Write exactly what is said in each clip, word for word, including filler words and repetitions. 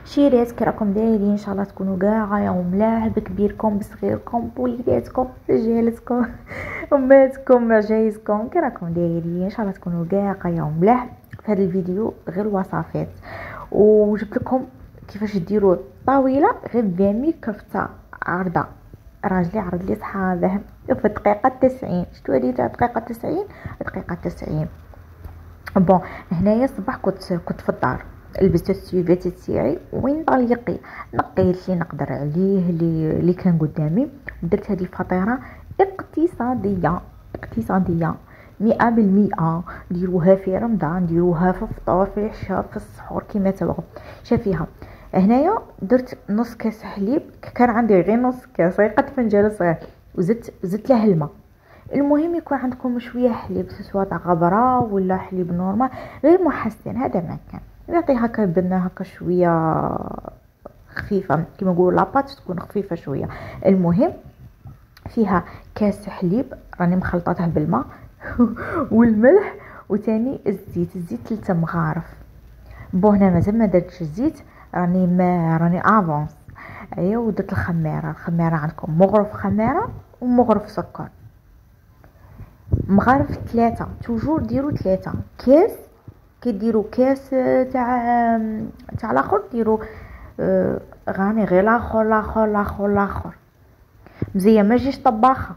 شيرات كي راكم دايرين؟ ان شاء الله تكونوا كاع يوم ملاح بكبيركم بصغيركم بوليداتكم رجالتكم اماتكم عجايزكم كي راكم دايرين؟ ان شاء الله تكونوا كاع يوم ملاح. في هذا الفيديو غير الوصفات، وجبت لكم كيفاش ديروا الطاوله غير بامي كفته عارضه. راجلي عرض لي صحابه في الدقيقه تسعين. شتو هذه تاع الدقيقه تسعين؟ الدقيقه تسعين. بون هنايا الصباح كنت كنت في الدار، لبست السيفات تاعي وين طليقي نقيت اللي نقدر عليه اللي اللي كان قدامي. درت هذه الفطيره اقتصاديه اقتصاديه مئة بالمئة. ديروها في رمضان، ديروها في الفطور، في العشاء، في السحور كيما تبغوا. شافيها هنايا درت نص كاس حليب، كان عندي غير نص كاس، غير قد فنجان صغير، وزدت زدت له الماء. المهم يكون عندكم شويه حليب سواء تاع غبره ولا حليب نورمال غير محسن، هذا ما كان يعطي هكا بنه هكا شويه خفيفه كيما نقولوا لاباط تكون خفيفه شويه. المهم فيها كاس حليب راني مخلطاتها بالماء والملح وتاني الزيت الزيت ثلاثه مغارف. بو هنا مازال ما درتش الزيت، راني ما راني افونس. ايوا ودرت الخميره. الخميره عندكم مغرف خميره ومغرف سكر، مغارف ثلاثه. توجور ديروا ثلاثه كاس. كي ديروا كاس تاع تاع الاخر ديروا آه غاني غير لاخر لاخر لاخر لاخر مزيان ما جيش طباخه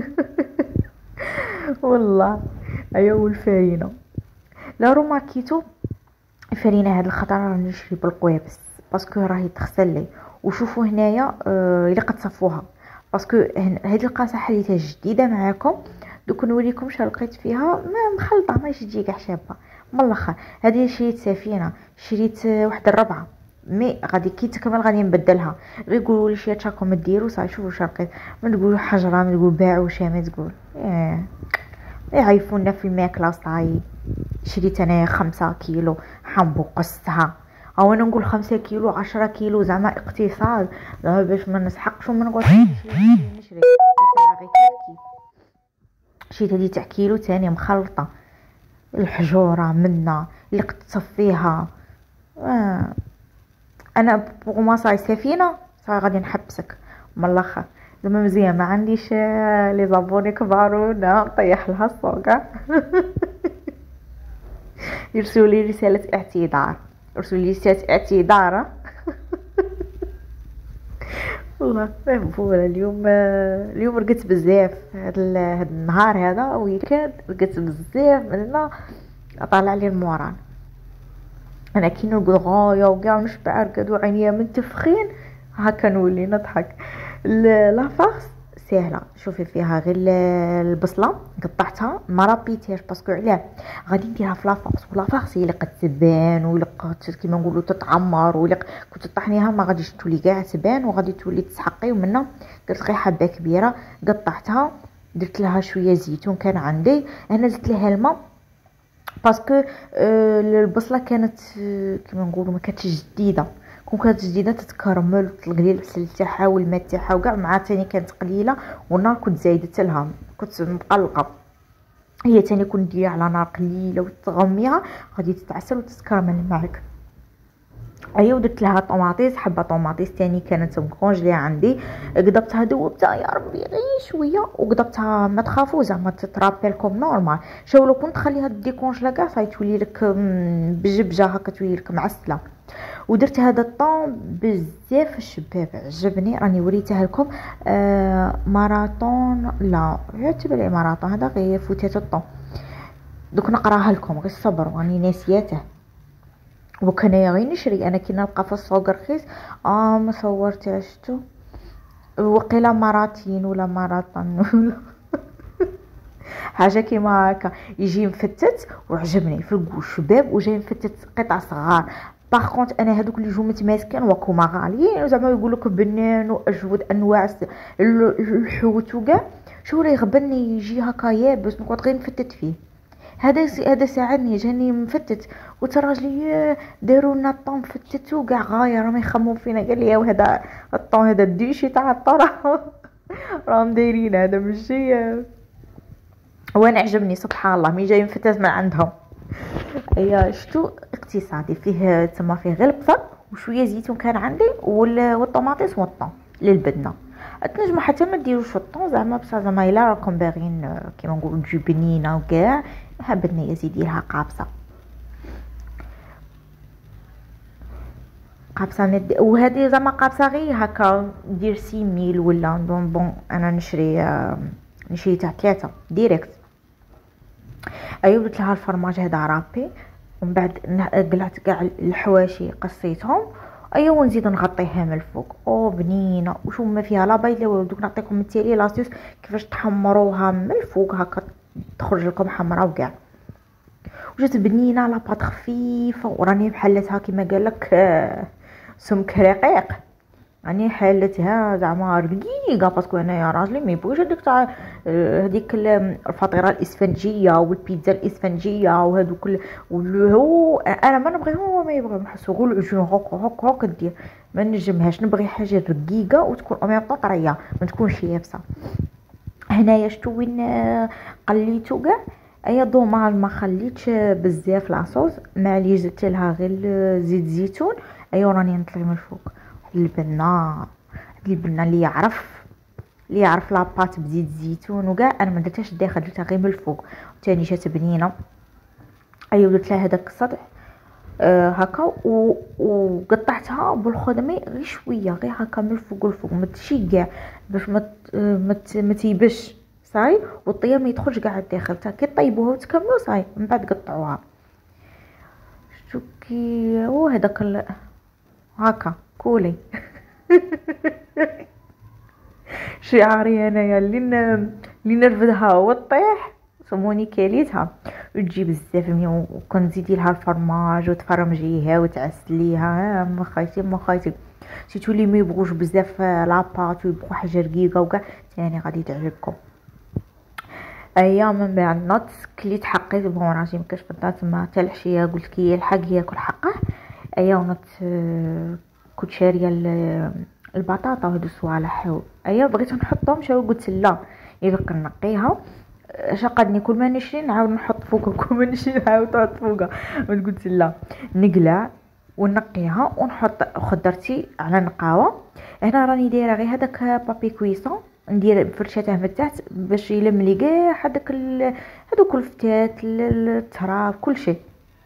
والله. ايوا والفارينه لا روماركيتو الفارينه هاد الخطره راني نشري بالقوابس باسكو راهي تغسل لي. وشوفوا هنايا آه اللي قد صفوها باسكو هاد القاصه حليتها جديده معاكم. دوك نوريكم شنو لقيت فيها، ما مخلطه ماشي تجي كاع شابه من الاخر. هذه شريت سفينه، شريت واحده الربعه مي غادي كي تكمل غادي نبدلها. غير قولوا لي شي راكم ديروا صاي. شوفوا شنو لقيت، ما تقولوا حجره، ما تقولوا باعوا شامه، تقول ايه يعيفونا في الماكله صاي. شريت انا خمسة كيلو حنبو قصها، او انا نقول خمسة كيلو عشرة كيلو زعما اقتصاد زعما باش ما نسحقش وما نقعدش نشري نشري غير كيف. شريت هذه تاع كيلو تاني مخلطه، الحجوره منا اللي قد تصفيها. آه. انا بوغ ما صاي سفينه صاي غادي نحبسك من الاخر زعما مزيان. ما عنديش لي زابوني كبار ولا نطيح لها السوق يرسلوا لي رساله اعتذار، يرسلوا لي رساله اعتذار والله فهمونا. اليوم اليوم رقدت بزاف هذا هذا النهار هذا ويكاد رقدت بزاف مننا طالع لي المورال. انا كي نرقد غايه وكاع نشبع رقد وعينيا من تفخين هكا نولي نضحك. لا فارس سهله، شوفي فيها غير البصله قطعتها ما رابيتهاش باسكو علاه غادي نديرها في لافارس، ولافارس هي اللي قد تبان ولا قد كيما نقولوا تتعمر، ولا كنت تطحنيها ما غاديش تولي كاع تبان وغادي تولي تسحقي. ومنها درت غير حبه كبيره قطعتها، درت لها شويه زيتون كان عندي انا، زدت لها الماء باسكو آه البصله كانت آه كيما نقولوا ما كانتش جديده. كون كانت جديده تتكرمل وتلقلي البصل تاعها والماء تاعها وكاع مع تاني كانت قليله، والنار كنت زايدت لها كنت مقلقه. هي تاني كنت ديرها على نار قليله وتغميها غادي تتعسل وتتكرمل معك. ايوا درت لها طوماطيس، حبه طوماطيس تاني كانت مكونجليه عندي، قضبتها ذوبتها يا ربي غير شويه وقضبتها. ما تخافوا زعما تترابي لكم نورمال. شو لو كنت خليها ديكونجلا كاع صاي تولي لك بجبجه هكا تولي لك معسله. ودرت هذا الطون بزاف الشباب عجبني، راني وريته لكم. آه ماراطون لا يعتبر لي ماراطون، هذا غير فوتات الطون. دوك نقراها لكم غير صبر راني ناسياته. وكان غير نشري انا كي نلقى في السوق رخيص اه ما صورت شفتو وقيلا ماراتين ولا ماراطون ولا حاجه كيما هكا يجي مفتت وعجبني في الكوش شباب وجاي مفتت قطع صغار. باغ كونط انا هذوك اللي جو متماسكين وكما غاليين زعما يقول لك بنان واجود انواع الحوت وكاع، شو راه يغبني يجي هكا يابس نقعد غير نفتت فيه. هذا هذا ساعدني جاني مفتت. وتراجلي داروا لنا الطون فتتو كاع غايه راهم يخموا فينا. قال لي هذا الطون هذا الديشي تاع الطرح راهم دايرين هذا ماشي. وانا عجبني سبحان الله مي جاي مفتت من عندهم. ايا شتو اقتصادي فيه تما فيه غير البصل وشويه زيتون كان عندي والطوماطيس والطون للبدنه. تنجموا حتى ما ديروش الطون زعما بصح زعما الا راكم باغيين كيما نقولوا تجي بنينه وكاع حبتني يزيد لها قابصه قابصه ند... وهذه زعما قابصه غير هكا ندير سيميل ولا بون بون انا نشري نشري تاع ثلاثه ديريكت. ايوا درت لها الفرماج هذا رابي ومن بعد قلعت كاع الحواشي قصيتهم. ايوا ونزيد نغطيها من الفوق او بنينه وشو ما فيها لا بيض لا والو. دوك نعطيكم التالي لاستيوس كيفاش تحمروها من الفوق هكا تخرج لكم حمراء وكاع وجات بنينه لا بات خفيفه وراني بحالتها كيما قال لك سمك رقيق راني حالتها زعما رقيقه باسكو هنايا راجلي ما يبغيش هذيك تاع هذيك الفطيره الاسفنجيه والبيتزا الاسفنجيه وهذوك هو انا ما نبغيهم هو ما يبغي نحسو غير العجين هوك هوك هوك دير ما نجمهاش نبغي حاجه رقيقه وتكون امي طريه ما تكونش يابسه. هنايا شتو وين قليتو كاع ايا دومال ما خليتش بزاف لاصوص معليش زدت لها غير زيت زيتون. ايوا راني نطلي من الفوق البنه البنه اللي يعرف اللي يعرف لاباط بزيت زيتون وكاع انا ما درتهاش داخل درتها غير من الفوق ثاني جات بنينه. ايوا درت لها هذاك السطح آه هكا وقطعتها بالخدمي غير شويه غير هكا من الفوق والفوق ما تشي كاع باش ما ما تيبش صاي والطياب ما يدخلش كاع الداخل تا كي طيبوها وتكملوا صاي من بعد قطعوها شتو كي وهذاك ال... هكا كولي شعاري انايا اللي اللي نرفدها وطيح سموني كاليتها وتجي بزاف مية وكنزيدي لها الفرماج وتفرمجيها وتعسليها ما خايتي ما خايتي سيتو لي ما يبغوش بزاف لاباط ويبغوا حاجه رقيقه وكاع ثاني غادي تعجبكم. ايام من بعد نوت كليت حقيت بون راجي مكاش فدا تما حتى العشيه قلت كي يلحق ياكل حقه. ايا نوت كنت شاريه البطاطا وهادو الصوالح ايا بغيت نحطهم شاو قلت لا الا كنقيها شقدني كل ما نشري نعاود نحط فوقها كل ما نشري نعاود نحط فوقها قلت لا نقلع ونقيها ونحط خضرتي على نقاوه. هنا راني دايره غير هذاك بابي كويسون ندير فرشاته من التحت باش يلم لي كاع هذاك هذوك الفتات التراب كل شيء.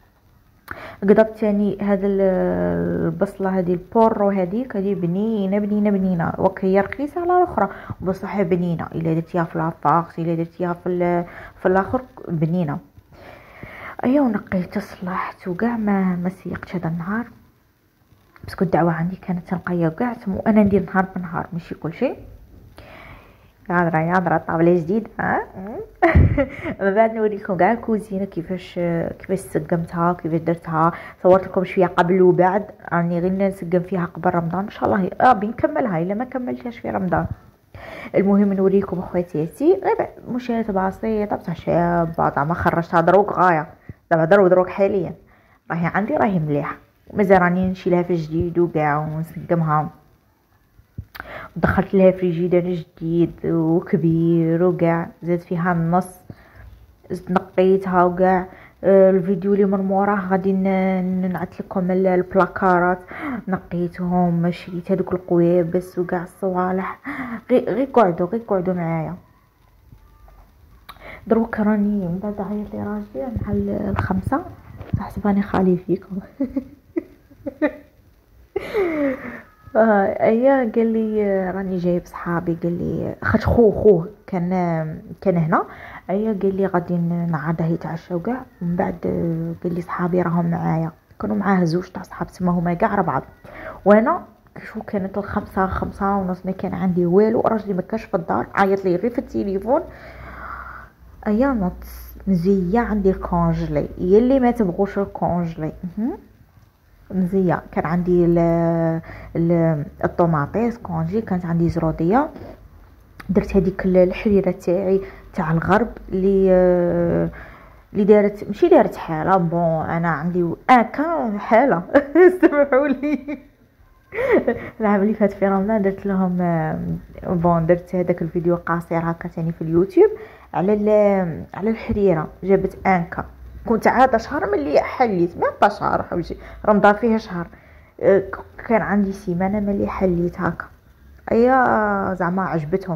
قضبت ثاني هذا البصله هذه البورو هذيك هذه بنينه بنينه بنينه وكهي رخيصه على الاخرى بصح بنينه الا درتيها في لافاغ الا درتيها في في الاخر بنينه. ايوا نقيت صلحت وكاع ما ما سيقتش هذا النهار باسكو الدعوه عندي كانت نقيه وكاع وانا ندير نهار بنهار ماشي كل شيء. هضره يا هضره طابله جديد ها من بعد نوريكم كاع الكوزينه كيفاش كيفاش سقمتها كيفاش درتها. صورت لكم شويه قبل وبعد راني غير نسقم فيها قبل رمضان ان شاء الله اه بنكملها الا ما كملتهاش في رمضان. المهم نوريكم اخواتياتي غير مشاهده بسيطه بصح شابه زعما خرجتها دروك غايه زعما دروك دروك حاليا راهي عندي راهي مليحه مازال راني نشيلها في جديد وكاع ونسقمها. دخلت لها فريجيدر جديد وكبير وكاع زاد فيها النص نقيتها وكاع. الفيديو اللي من موراه غادي نعت لكم البلاكارات نقيتهم شريت هذوك القوابس وكاع الصوالح غير غير قعدوا غير قعدوا معايا. دروك راني من بعد عيط لي راجلي مع الخمسة حسباني خالي فيكم آه ايا قال لي راني جايب صحابي قال لي خاطر خو خوه كان كان هنا ايا قال لي غادي نعاده يتعشى وكاع ومن بعد قال لي صحابي راهم معايا كانوا معاه زوج تاع صحاب تما هما كاع ربعه وانا شو كانت الخمسة خمسة ونص ما كان عندي والو راجلي ما كاش في الدار عيط لي غير في التليفون. ايا نط مزيه عندي الكونجلي يلي ما تبغوش الكونجلي مزيه كان عندي ال ال الطوماطيس كونجي كانت عندي زروديه درت هذيك الحريره تاعي تاع الغرب اللي اللي دارت ماشي دارت حاله بون انا عندي اكا حاله سمحوا لي العام اللي فات في رمضان درت لهم بون درت هذاك الفيديو قصير هكا ثاني في اليوتيوب على على الحريره جابت انكا كنت عاده شهر ملي حليت ما بقى شهر حوجي رمضان فيها شهر أه، كان عندي سيمانه ملي حليت هكا. ايا زعما عجبتهم،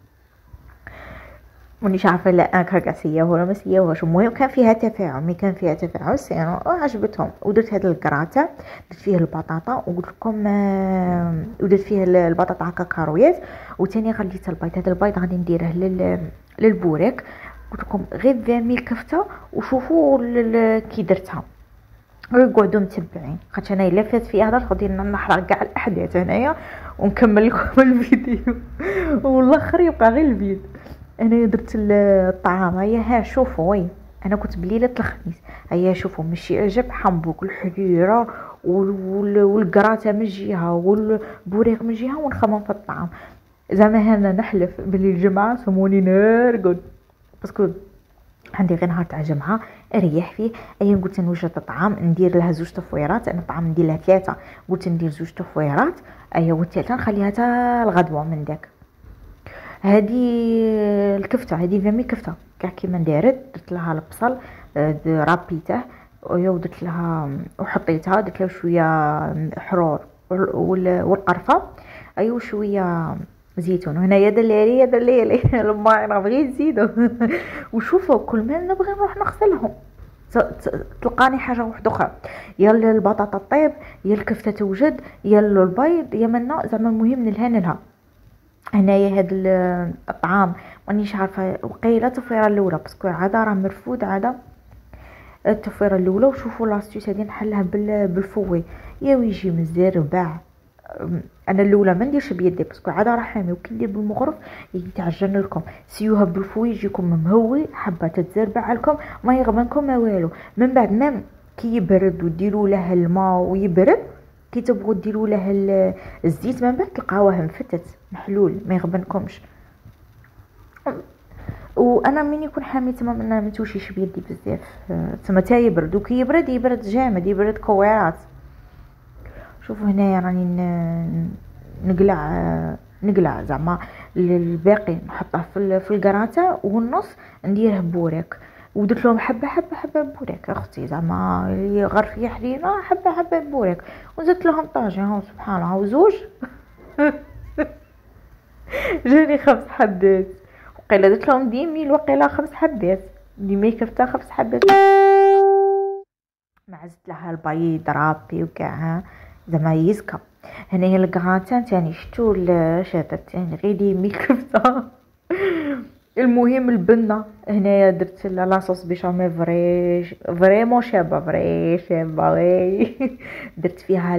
مانيش عارفه لا هكا كاع سياوه ولا ما سياوهاش. المهم كان فيها تفاعل، مي كان فيها تفاعل يعني عجبتهم. ودرت هذا الكراتا، درت فيه البطاطا وقلت لكم آه، ودرت فيه البطاطا هكا كارويات. وثاني غليت البيض. هذا البيض غادي نديره لل للبوريك. قلت لكم غير عشرين كفته وشوفوا كي درتها، غير قعدوا متبعين. خاطر انا الا فات في هذا غادي نحرق كاع الاحداث هنايا ونكمل لكم الفيديو والاخر يبقى غير الفيديو. انا درت الطعام. هيا ها شوفوا، وي انا كنت بليله الخميس. هيا شوفوا ماشي عجب حمبوك الحريره والكراته من جهه والبوريك من جهه ونخمم في الطعام. زعما هنا نحلف بلي الجمعه سموني نرقد باسكو عندي غير نهار تاع جمعه اريح فيه. ايا قلت نوجد الطعام ندير لها زوج تفويرات. انا الطعام ندير لها ثلاثه، قلت ندير زوج تفويرات. ايا والثالثه نخليها حتى الغدوه من داك. هذه الكفته هذه فمي كفته كاع كيما دارت. درت لها البصل رابيته ودرت لها وحطيتها، درت لها شويه حرور والقرفه ايوا شويه زيتون. وهنايا دلالي دلالي لما انا بغيت نزيدو وشوفوا كل ما نبغي نروح نغسلهم تلقاني حاجه واحده اخرى، يا البطاطا طيب يا الكفته توجد يا البيض يا منا. زعما المهم نلهن لها. هنايا هاد الطعام مانيش عارفه وقيله التفويره الاولى باسكو عاده راه مرفود عاده التفويره الاولى. وشوفوا لاستيس هادي نحلها بالفوي يا ويجي مزربع. انا الاولى ما نديرش بيدي باسكو عاده راه حامي، وكي ندير بالمغرف يتعجن لكم. سيوها بالفوي يجيكم مهوي حبه تتزربع لكم ما يغبنكم ما والو. من بعد مام كي يبرد وديروا له الماء ويبرد، كي تبغوا ديروا له الزيت من بعد تلقاوه مفتت محلول ما يغبنكمش. وانا من يكون حامي تما ما متوشيش بيدي بزاف تما تا يبرد، وكي يبرد يبرد جامد يبرد كويرات. شوفوا هنايا راني نقلع نقلع زعما الباقي نحطه في في الكراته والنص نديره بوريك. ودرت لهم حبه حبه حبه بوريك اختي زعما اللي غرف يحرينا حبه حبه بوريك. وزدت لهم طاجين هاو سبحان الله وزوج جاني خمس حبات. وقيله درت لهم ديميل وقيله خمس حبات ديمي كفته خمس حبات. ما عزت لها البيض رابي وكاع زعما يزكى. هنايا الكراتان تاني شتو شاتت تاني غير ديمي كفته. المهم البنه هنايا درت لاصوص بيشاميل فري فريمون شابه فري شابه وي درت فيها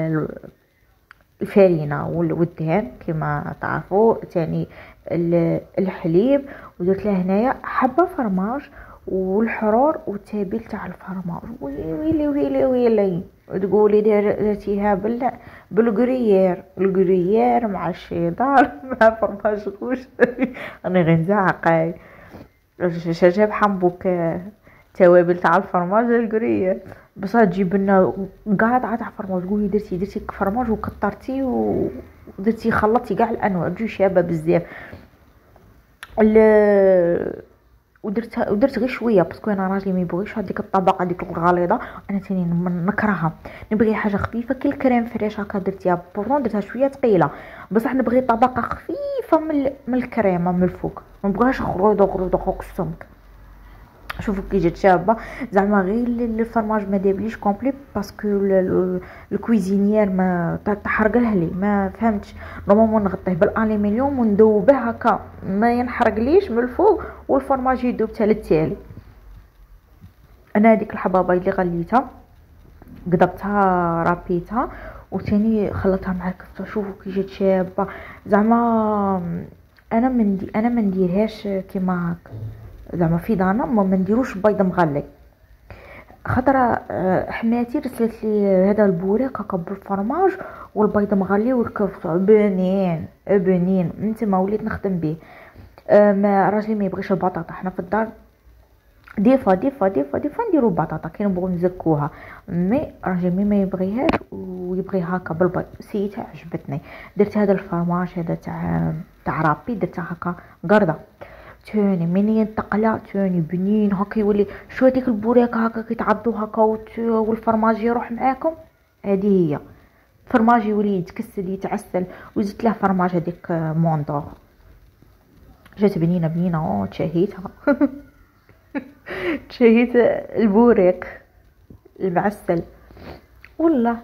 الفارينه والدهن كما تعرفوا تاني الحليب. ودرت له هنايا حبه فرماج والحرور والتابل تاع الفرماج. ويلي ويلي ويلي تقولي درتيها بال بالكريير الكريير مع الشيدار مع فرماج غوش انا غير نزعق. جاب حنبوك توابل تاع الفرماج الكريير بصح تجيب لنا قاعده تاع فرماج. تقولي درتي درتي فرماج وكثرتي ودرتي خلطتي كاع الانواع تجي شابه بزاف. ودرت ودرت غير شويه باسكو انا راجلي ما يبغيش هذيك الطبقه ديك الغليظه. انا ثاني نكرهها نبغي حاجه خفيفه كي الكريم فريش هكا. درتيها بورون درتها شويه ثقيله بصح نبغي طبقه خفيفه من من الكريمه من الفوق ما نبغيهاش خروطه خروطه خوك السمك. شوفوا كي جات شابه زعما غير الفرماج ما دابليش كومبلي باسكو الكويزينيير ما تحرق لها لي ما فهمتش. نورمالمون نغطيه بالالومنيوم وندوبه هكا ما ينحرقليش من الفوق والفرماج يذوب حتى للتالي. انا هذيك الحبابه اللي غليتها قضبتها رابيتها وثاني خلطتها مع الكفته. شوفوا كي جات شابه زعما انا من انا ما نديرهاش كيما هكا زعما في دارنا ما نديروش بيض مغلي. خاطر حماتي رسلت لي هذا البوريك هكا بالفرماج والبيض مغلي والكفته بنين بنين انت ما وليت نخدم به. ما راجلي ما يبغيش البطاطا. حنا في الدار ديفا ديفا ديفا ديفا نديرو بطاطا كي نبغوا نزكوها مي راجلي ما يبغيهاش ويبغي هكا بالبيض. سيتها عجبتني درت هذا الفرماج هذا تاع تاع رابي درتها هكا قرده تاني منين تقلع تاني بنين هكا يولي شو هذيك البوريك هكا كي تعضو هكا والفرماج يروح معاكم. هذه هي فرماج يولي يتكسل يتعسل، وزدت له فرماج هذيك موندور، جات بنينه بنينه. تشهيتها تشهيت البوريك المعسل والله.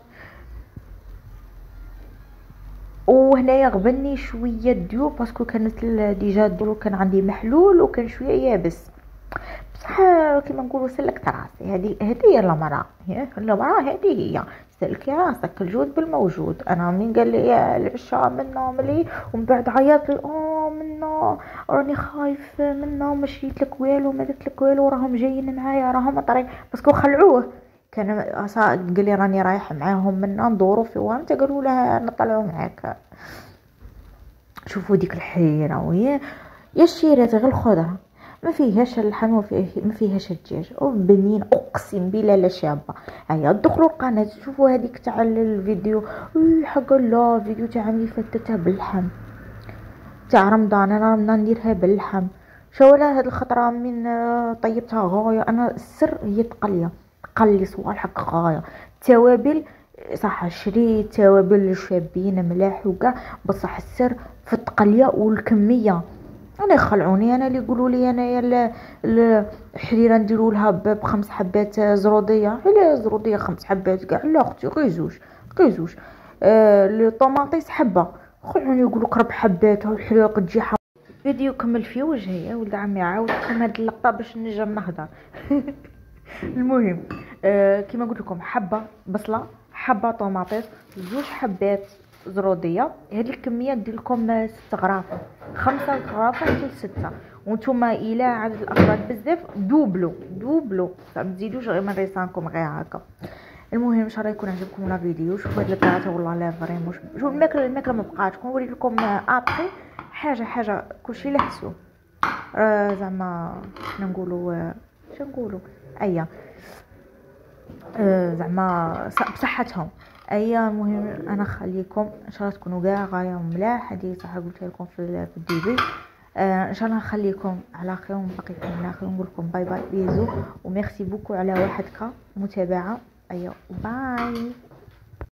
وهنايا غبني شويه ديو باسكو كانت ديجا ديرو كان عندي محلول وكان شويه يابس، بصح كيما نقولوا سلكت راسي. هذه هذه هي المراه، هي المراه هذه هي سلكي راسك، الجود بالموجود. انا من قال لي العشاء منا ملي ومن بعد عيط لي اه منا راني خايف منا ما شريت لك والو ما درت لك والو، راهم جايين معايا راهم طريق باسكو خلعوه. كان قال لي راني رايح معاهم منا ندورو في وانت، قالوا له نطلعوا معاك. شوفوا ديك الحيره وهي يا شيرات غير الخضره، ما فيهاش اللحم وفيه ما فيهاش الدجاج، وبنين اقسم بالله لا شابه. هيا دخلوا القناه شوفوا هذيك تاع الفيديو حق الله، فيديو تاع عمي فتتها باللحم تاع رمضان. انا رمضان نديرها باللحم. شو لا هاد الخطره من طيبتها غايه. انا السر هي التقليه، قلي صوالح غايه. التوابل صح شريت توابل شابين ملاح وكاع، بصح السر في التقليه والكميه. انا يخلعوني انا اللي يقولوا لي انايا الحريره نديروا لها بخمس حبات زروديه. لا زروديه خمس حبات كاع لا اختي، غير زوج غير زوج. آه الطوماطيس حبه، خلعوني يقولوا لك ربع حبات والحريره تجي حبه. فيديو كمل في وجهي ولد عمي، عاود لكم هاد اللقطه باش نجم نهضر. المهم آه كيما قلت لكم، حبه بصله حبه طوماطيس زوج حبات زروديه. هذه الكميه ندير لكم ست غرافه، خمسه غرافه حتى ستة. وانتم الى عدد الافراد بزاف دوبلو دوبلو ما تزيدوش غير من ريسانكم غير هكا. المهم ان شاء الله يكون عجبكم الفيديو. شوفوا هاد البلاطه والله لا فريمون شوفوا الماكله الماكله ما بقاتش. نوري لكم ابخي حاجه حاجه كلشي لحسو آه زعما شنو نقولوا شنو نقولوا ايا آه زعما بصحتهم ايا. المهم انا خليكم ان شاء الله تكونوا كاع غايه ملاح. هذه صح قلتها لكم في الديبي. آه ان شاء الله نخليكم على خير ونبقيكم على خير ونقول لكم باي باي بيزو وميرسي بوكو على وحدك متابعه. ايا باي.